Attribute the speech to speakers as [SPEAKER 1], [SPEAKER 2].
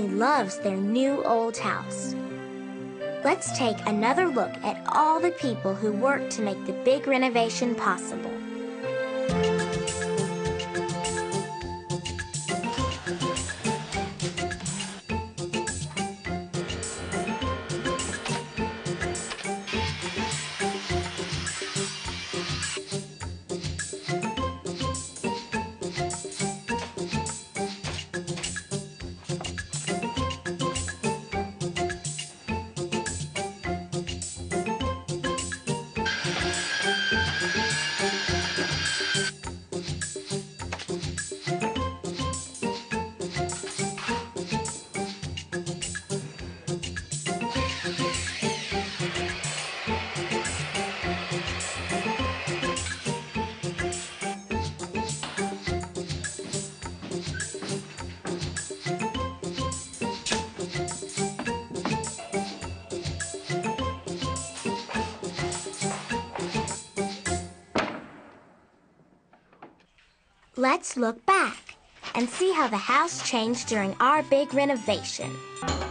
[SPEAKER 1] family loves their new old house. Let's take another look at all the people who worked to make the big renovation possible. Let's look back and see how the house changed during our big renovation.